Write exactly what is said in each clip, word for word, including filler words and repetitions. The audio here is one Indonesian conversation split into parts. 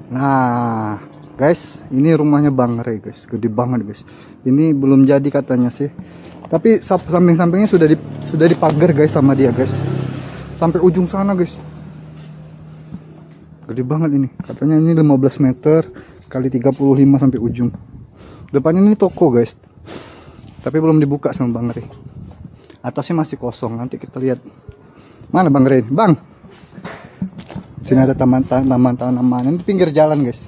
Nah, guys, ini rumahnya Bang Rey, guys. Gede banget, guys. Ini belum jadi katanya sih. Tapi samping-sampingnya sudah di, sudah dipagar, guys, sama dia, guys. Sampai ujung sana, guys. Gede banget ini. Katanya ini lima belas meter kali tiga puluh lima sampai ujung. Depan ini toko, guys. Tapi belum dibuka sama Bang Rey. Atasnya masih kosong. Nanti kita lihat. Mana Bang Rey? Bang. Sini ada taman-taman tanaman. Ini pinggir jalan, guys.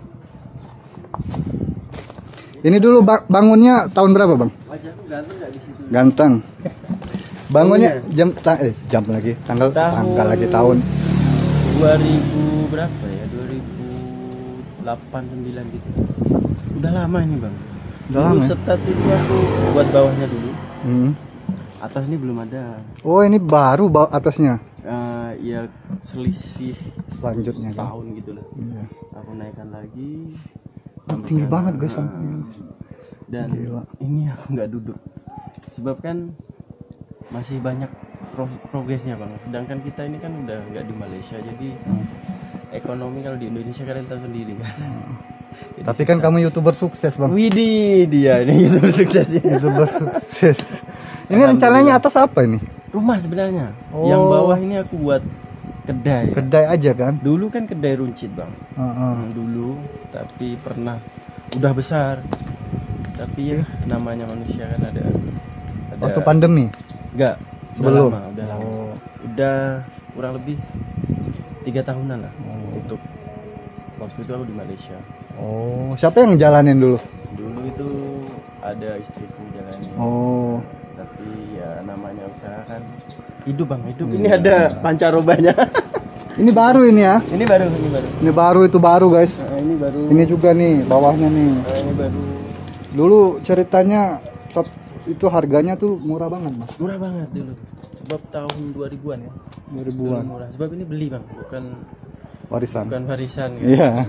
Ini dulu bangunnya tahun berapa, Bang? Ganteng. Bangunnya jam eh jam lagi, tanggal tahun, tanggal lagi tahun dua ribu berapa ya? dua ribu delapan sembilan gitu. Udah lama ini, Bang. Udah lama. Setat itu aku buat bawahnya dulu. Hmm. Atas ini belum ada. Oh, ini baru bawah atasnya. Uh, ya selisih selanjutnya tahun kan? Gitu lah. Iya. Aku naikkan lagi. Tinggi sana. banget, guys. Nah, dan gila. Ini aku nggak duduk. Sebab kan masih banyak pro progresnya, Bang. Sedangkan kita ini kan udah nggak di Malaysia, jadi hmm. ekonomi kalau di Indonesia kalian tahu sendiri kan. Hmm. Tapi kan kamu YouTuber sukses, Bang. Widih, dia ini YouTuber suksesnya. YouTuber sukses. Ini rencananya atas apa ini? Rumah sebenarnya. Oh. Yang bawah ini aku buat kedai. Kedai aja kan? Dulu kan kedai runcit, Bang. Uh -uh. Hmm, dulu, tapi pernah udah besar. Tapi ya namanya manusia kan ada. ada Waktu pandemi? Enggak. Sebelum. Udah lama, udah lama. Oh. Udah kurang lebih tiga tahunan lah. Oh. Untuk waktu itu aku di Malaysia. Oh, siapa yang jalanin dulu? Dulu itu ada istriku jalanin. Oh. Tapi ya namanya usaha kan hidup, Bang, hidup. Hmm. Ini ada pancarobanya. Ini baru ini ya? Ini baru, ini baru. Ini baru, itu baru, guys. Nah, ini baru. Ini juga nih bawahnya nih. Nah, ini baru. Dulu ceritanya itu harganya tuh murah banget, Mas. Murah banget dulu. Sebab tahun dua ribuan ya. dua ribuan. Murah. Sebab ini beli, Bang, bukan warisan. Bukan warisan. Iya.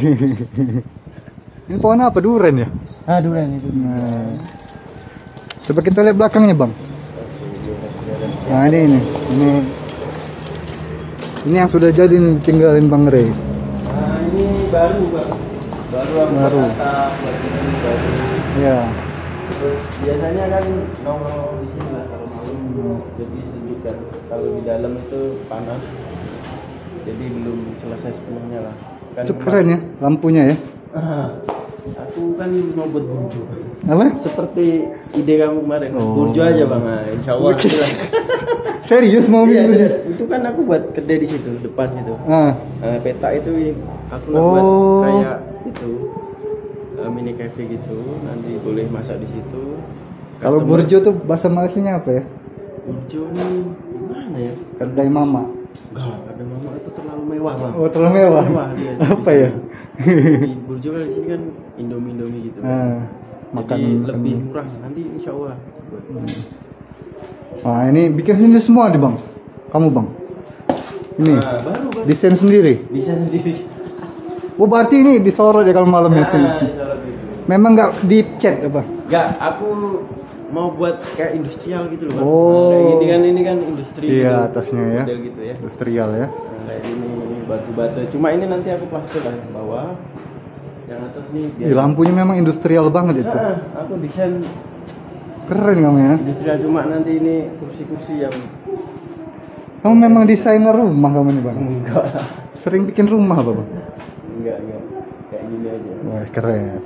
Ini pohon apa? Duren ya? Ah, duren itu. Nah. Coba kita lihat belakangnya, Bang. Nah, ini ini. Ini ini yang sudah jadi nih, tinggalin Bang Rey. Nah, ini baru, Bang. Baru aku baru. Atas, baru. Ya. Terus biasanya kan nongkrong di sini lah kalau malam. Hmm. Jadi sejuk kan. Kalau di dalam itu panas. Jadi belum selesai sepenuhnya lah. Kan cukup keren ya lampunya ya. Ah, aku kan mau buat burjo. Apa? Seperti ide kamu kemarin. Oh. Burjo aja, Bang. Insya Allah. Serius mau iya, iya. Itu kan aku buat kedai di situ depan situ. Ah. Nah, peta itu aku nak oh. buat kayak itu uh, mini cafe gitu. Nanti boleh masak di situ. Kalau burjo tuh bahasa Malaysianya apa ya? Burjo ini gimana ya? Kedai mama. Enggak, kedai mama itu terlalu mewah, Bang. Oh, terlalu mewah. Mewah dia. Apa ya? Di burjo kan di sini kan Indomie-Indomie gitu. Ah, makan jadi lebih murah nanti insya Allah. Hmm. Nah, ini bikin sendiri semua nih, Bang. Kamu, Bang. Ini. Nah, baru, baru. Desain sendiri. Desain sendiri. Oh, berarti ini disorot ya kalau malam ya sini. Memang nggak dicat apa? Nggak, aku mau buat kayak industrial gitu loh, Bang. Oh. Nah, ini kan ini kan industri. Iya, gitu. Atasnya ya. Gitu ya. Industrial ya. Nah, kayak ini batu-batu. Cuma ini nanti aku plastik lah yang bawah. Yang atas nih. Di lampunya memang industrial banget itu. Nah, aku desain keren kamu ya. Industrial, cuma nanti ini kursi-kursi yang. Kamu memang desainer rumah kamu nih, Bang? Enggak. Sering bikin rumah apa, Bang? Enggak, enggak. Kayak gini aja. Wah, keren.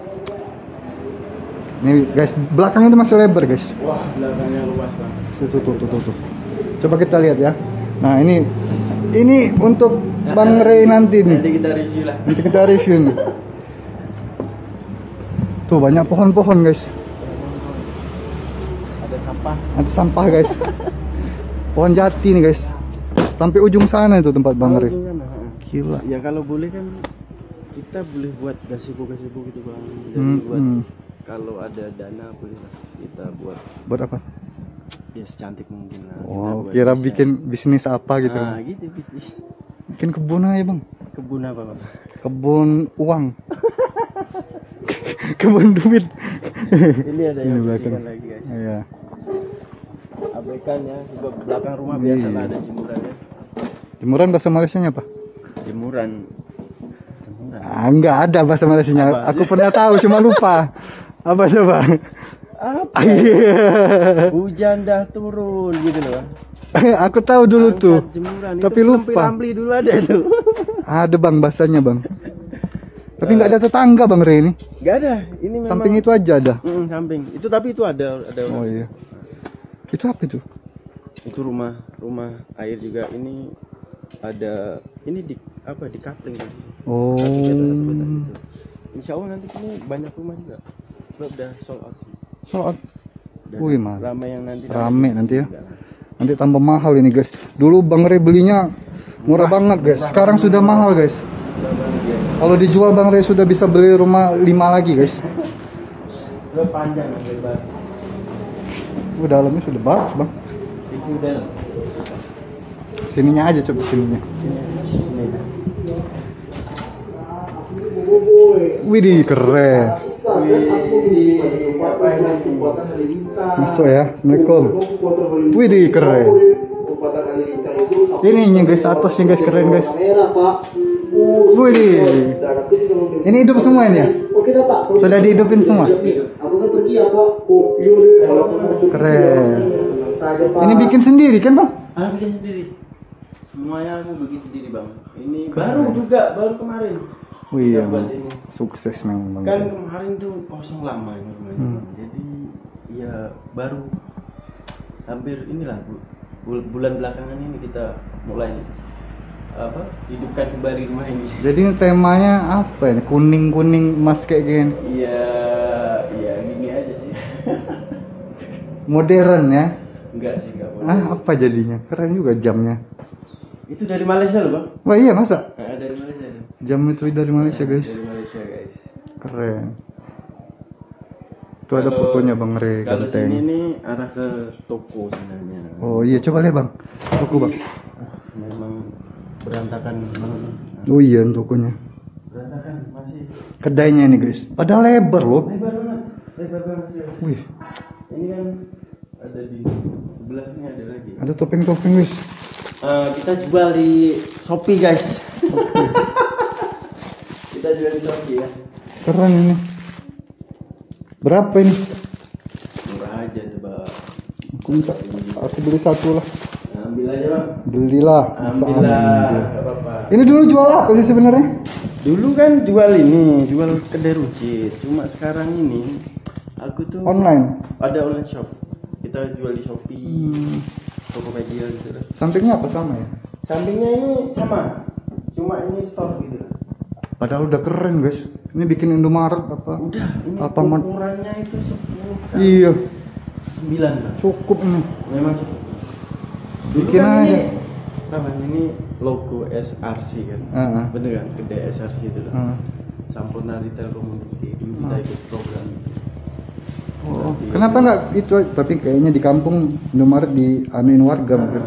Nih, guys, belakang itu masih lebar, guys. Wah, belakangnya luas, Bang. Tuh, tuh, tuh, tuh, tuh. Coba kita lihat ya. Nah, ini ini untuk Bang Rey nanti nih. Nanti kita review lah. Nanti kita review nih. Tuh, banyak pohon-pohon, guys. Ada sampah. Ada sampah, guys. Pohon jati nih, guys. Sampai ujung sana itu tempat Bang Rey. Gila. Ya kalau boleh kan kita boleh buat gazebo-gazebo gitu, Bang. Jadi hmm, buat hmm. kalau ada dana boleh lah kita buat. Buat apa? Ya secantik mungkin lah. Oh, kira bisa. Bikin bisnis apa gitu. Nah, gitu bisnis. Bikin kebun aja, Bang. Kebun apa, Bang? Kebun uang. Kebun duit. Ini ada yang bersihkan lagi, guys. Iya. Abaikan ya, sebab belakang rumah biasa lah ada jemuran ya. Jemuran bahasa Malaysianya apa? Jemuran. jemuran. Ah, enggak ada bahasa Malaysianya. Apa? Aku pernah tahu cuma lupa. Apa coba? Apa? Hujan dah turun gitu loh. Aku tahu dulu Angkat tuh. jemuran. Tapi Itu lupa. Ramli dulu ada tuh. Ada bang bahasanya bang. Tapi nggak ada tetangga bang Re ini. Gak ada. Ini memang Samping itu aja ada. Mm, samping. Itu tapi itu ada ada Oh iya. Itu apa itu? itu rumah rumah air juga. Ini ada ini di apa di coupling kan. Oh. Satu beta, satu beta gitu. Insya Allah nanti ini banyak rumah juga. Sebab udah sold out. Soal. Udah Wih mah. ramai yang nanti. Rame nanti ya. Enggak lah. Nanti tambah mahal ini guys. Dulu bang Re belinya murah banget guys. Sekarang sudah mahal guys. Udah banget ya. Kalau dijual bang Re sudah bisa beli rumah lima lagi guys. Udah panjang yang lebar. Oh, dalamnya sudah bagus bang. Itu udah. Sininya aja coba sininya. Ini. Widih keren. Masuk ya. Assalamualaikum. Widih keren. Ininya guys atasnya guys keren guys. Widih. Ini hidup semua ini ya? Sudah dihidupin semua. Keren. Ini bikin sendiri kan bang? Ah, bikin sendiri. Semuanya aku bikin sendiri bang. Ini baru juga, baru kemarin. Oh iya Kita buat bang. ini. Sukses memang bang. Kan kemarin tuh kosong lama ini rumahnya. Hmm. Jadi ya baru hampir inilah bu, bul- bulan belakangan ini kita mulai apa hidupkan kembali rumah ini. Jadi ini temanya apa ini? Kuning kuning emas kayak gini. Iya, iya gini aja sih. Modern ya. Enggak sih, enggak boleh. Ah apa jadinya? Keren juga jamnya. Itu dari Malaysia loh bang. Wah iya masa? Nah, dari Malaysia. tuh. Jam itu dari Malaysia guys. Dari Malaysia guys. Keren. Itu ada Kalau- fotonya bang Re Kalau sini ganteng. nih arah ke toko sebenarnya. Oh iya coba lihat bang. Toko bang. Memang berantakan banget. Oh iya tokonya. Berantakan masih Kedainya ini guys. Padahal lebar loh. lebar banget, lebar banget sih. Wih. Ini kan ada di sebelah sini ada lagi. Ada topeng-topeng guys. Eh, kita jual di Shopee guys. Kita jual di Shopee ya. Keren ini. Berapa ini? Murah aja tuh bang. Aku minta. Aku beli satu lah. Ambil aja bang. Belilah. Masa Ambil lah, ambil. nggak apa-apa. Ini dulu jual apa sih sebenarnya? Dulu kan jual ini, jual kedai runcit. Cuma sekarang ini aku tuh Online. ada online shop. Kita jual di Shopee, Hmm. Tokopedia gitu lah. Sampingnya apa sama ya? Sampingnya ini sama, cuma ini store gitu lah. Padahal udah keren guys. Ini bikin Indomaret apa? Udah, ini Alfamart. ukurannya itu sepuluh kali Iya. sembilan Bang. Cukup ini. Memang cukup. Dulu Bikin kan aja. ini, apa ini logo S R C kan? Heeh. Bener kan? Kedai S R C itu lah. Heeh. Sampurna Retail Community. Dulu kita Hmm. ikut program itu. Oh, kenapa nggak itu? Tapi kayaknya di kampung Indomaret di anuin warga mungkin.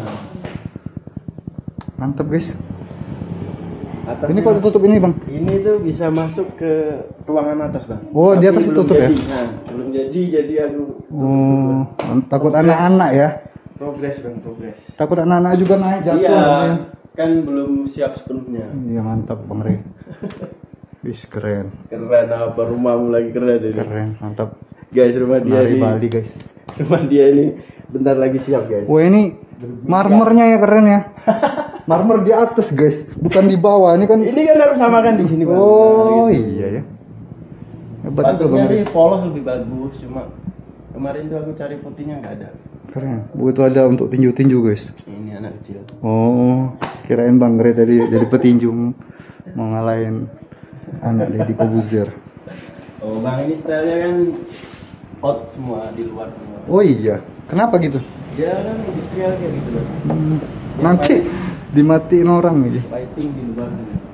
Mantap guys. Atasnya- Ini kok tutup ini bang? Ini tuh bisa masuk ke ruangan atas bang. Oh, di Tapi atas belum tutup ya? jadi. Nah, belum jadi, jadi aku Oh, takut anak-anak ya? progres bang, progres. Takut anak-anak juga naik jatuh. Iya, katanya. kan belum siap sepenuhnya. Iya mantap bang Re. Wis keren, Keren apa rumahmu lagi keren ini. keren, mantap. Guys, rumah dia Nari ini, Bali guys. rumah dia ini bentar lagi siap guys. Wah ini marmernya ya keren ya. Marmer di atas guys, bukan di bawah. Ini kan. Ini kan harus samakan di sini bang. Oh Nah, gitu. iya ya. Hebat juga Patutnya bang Re. sih polos lebih bagus, cuma kemarin tuh aku cari putihnya nggak ada. Keren. Oh, itu ada untuk tinju-tinju guys. Ini anak kecil. Oh, kirain Bang Re tadi jadi petinju mau ngalahin anak Deddy Kobuzer. Oh bang, ini stylenya kan out semua di luar semua. Oh iya, kenapa gitu? Dia kan industrial kayak gitu loh. Hmm, nanti dimatiin orang aja. Fighting di luar.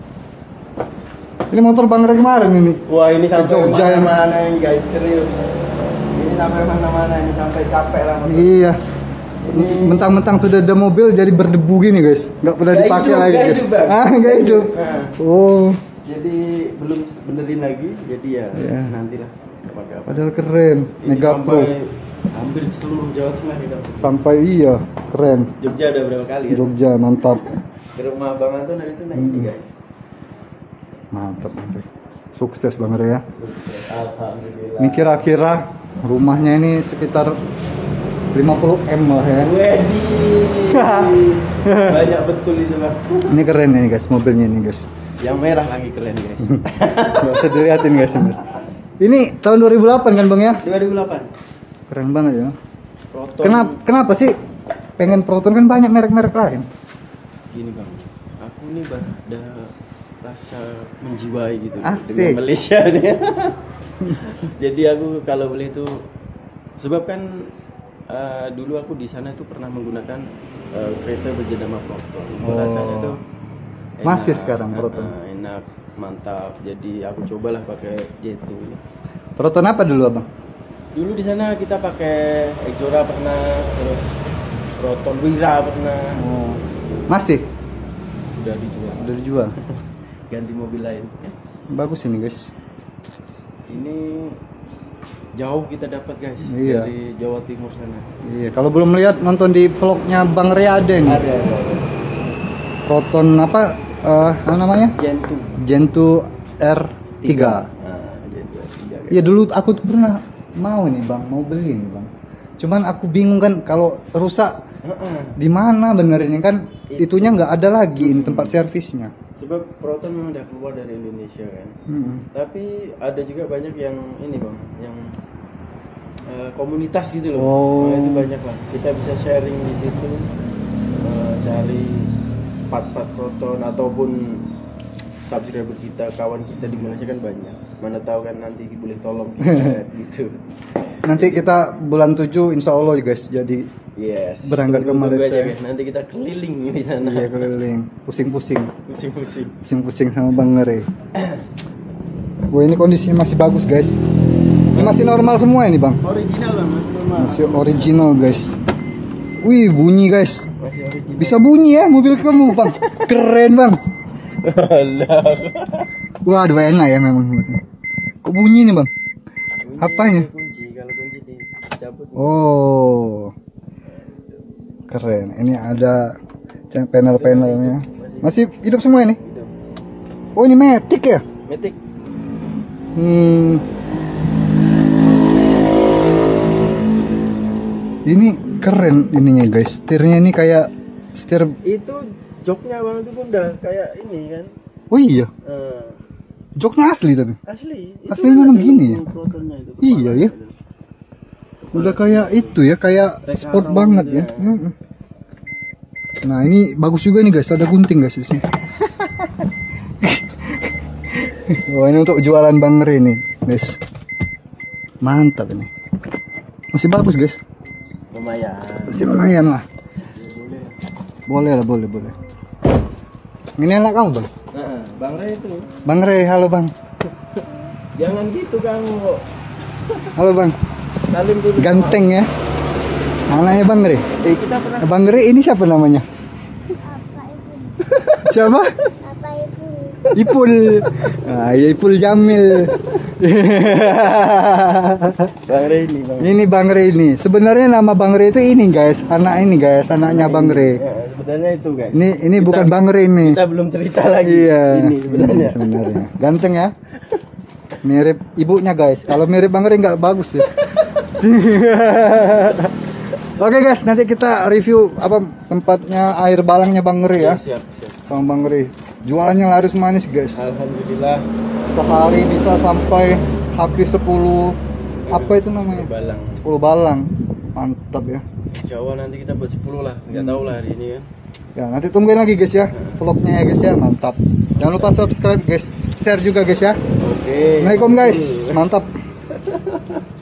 Ini motor Bang Re kemarin ini. Wah ini sampai Jogja ini. mana-mana ini guys, serius. Ini sampai mana-mana ini sampai capek lah. motor. Iya. Ini Mentang-mentang sudah ada mobil jadi berdebu gini guys, nggak pernah Nggak dipakai hidup, lagi. nggak hidup, Bang. Ah, nggak hidup. Nah, Oh, jadi belum benerin lagi, jadi ya Iya. nantilah kapan-kapan. padahal keren. Ini Mega Pro. sampai hampir seluruh Jawa Tengah kita. Sampai iya, keren. Jogja ada berapa kali ya? Jogja mantap. Ke rumah Bang Anton hari itu naik ini guys. Mantap Bang Rey. Sukses Bang Rey ya. Alhamdulillah. Ini kira-kira rumahnya ini sekitar lima puluh M lah ya. Wedi. Banyak betul itu bang. Ini keren ini guys, mobilnya ini guys. Yang merah lagi keren guys. Gak usah dilihatin guys. Ini tahun dua ribu delapan kan Bang ya? dua ribu delapan. Keren banget ya. Proton. Kenapa, kenapa sih pengen Proton, kan banyak merek-merek lain? Gini bang, aku nih bang ada rasa menjiwai gitu Asik. dengan Malaysia nih. Jadi aku kalau beli itu sebab kan uh, dulu aku di sana tuh pernah menggunakan uh, kereta berjenama Proton. Itu Oh. rasanya tuh Masih sekarang Proton? uh, enak, mantap. Jadi aku cobalah pakai Jet ini. Proton apa dulu Abang? Dulu di sana kita pakai Exora pernah, terus Proton Wira pernah. Oh. Masih? Udah dijual. Udah dijual. Ganti mobil lain. Bagus ini guys. Ini jauh kita dapat guys Iya. dari Jawa Timur sana. Iya, kalau belum lihat nonton di vlognya Bang Rey ada nih. Ada, ada, ada. Proton apa eh, apa namanya? Gentu. Gentu R tiga. Nah, Gentu R tiga. guys. Iya dulu aku tuh pernah mau nih Bang, mau beli nih Bang. Cuman aku bingung kan kalau rusak Heeh. di mana benerinnya kan, itunya nggak ada lagi ini tempat servisnya. Sebab Proton memang udah keluar dari Indonesia kan. Mm-mm. Tapi ada juga banyak yang ini bang, yang eh, komunitas gitu loh. Oh. Nah, itu banyak lah. Kita bisa sharing di situ, eh, cari part-part Proton ataupun subscriber kita, kawan kita di Malaysia kan banyak. Mana tahu kan nanti boleh tolong kita gitu. Nanti kita bulan tujuh insya Allah guys, jadi Yes. Berangkat ke Tunggu-tunggu Malaysia. aja, guys. Nanti kita keliling di sana. iya keliling, pusing-pusing, Pusing-pusing. pusing-pusing sama Bang Rey. Wah ini kondisinya masih bagus guys. Ini masih normal semua ini Bang. Original lah mas, normal. Masih original guys. Wih bunyi guys. Masih original. Bisa bunyi ya mobil kamu Bang. Keren Bang. Alah. Wah aduh enak ya memang. Kok bunyi nih Bang? Kunci, Apanya? Kunci, kalau kunci dicabut. Oh. Keren. Ini ada panel-panelnya. Masih hidup semua ini? Hidup. Oh ini Matic ya? Matic. Hmm. Ini keren ininya guys. Setirnya ini kayak setir. Itu joknya bang itu pun udah kayak ini kan. Oh iya. Eh, Joknya asli tapi. asli. Itu Asli kan memang ada gini ya? logo Protonnya itu, Iya, kepala ya. itu. Udah kayak itu ya, kayak Recaro sport banget gitu ya. ya. Mm-mm. Nah ini bagus juga nih guys, ada gunting guys di sini. Wah ini untuk jualan Bang Rey nih guys. Mantap ini. Masih bagus guys. Lumayan. Masih lumayan lah. Ya, boleh. Boleh lah, boleh boleh. Ini anak kamu Bang? Nah, Bang Ray itu. Bang Rey, halo Bang. Jangan gitu kamu. Halo Bang. Salim dulu. Ganteng ya. Anaknya Bang Rey. Eh kita pernah. Bang Rey ini siapa namanya? Siapa? Apa itu? Ipul. Ah, ya Ipul Jamil. Bang Ray ini bang. Ini Bang Rey ini. Sebenarnya nama Bang Rey itu ini guys, anak ini guys, anaknya Bang Rey. Ya, sebenarnya itu guys. Ini ini Kita- bukan Bang Rey nih. Kita belum cerita lagi. Iya. Ini sebenarnya. Ini sebenarnya. Ganteng ya. Mirip ibunya guys. Kalau mirip Bang Rey nggak bagus ya. Oke guys, nanti kita review apa tempatnya air balangnya Bang Rey ya. Siap siap. Sama Bang Rey. Jualannya laris manis guys. Alhamdulillah. Sehari bisa sampai habis sepuluh apa itu namanya? Balang. sepuluh balang. Mantap ya. Insya Allah nanti kita buat sepuluh lah. Nggak tahu lah hari ini kan. Ya, nanti tungguin lagi guys ya vlognya ya guys ya, mantap. Jangan lupa subscribe guys, share juga guys ya. Oke. Assalamualaikum guys, mantap.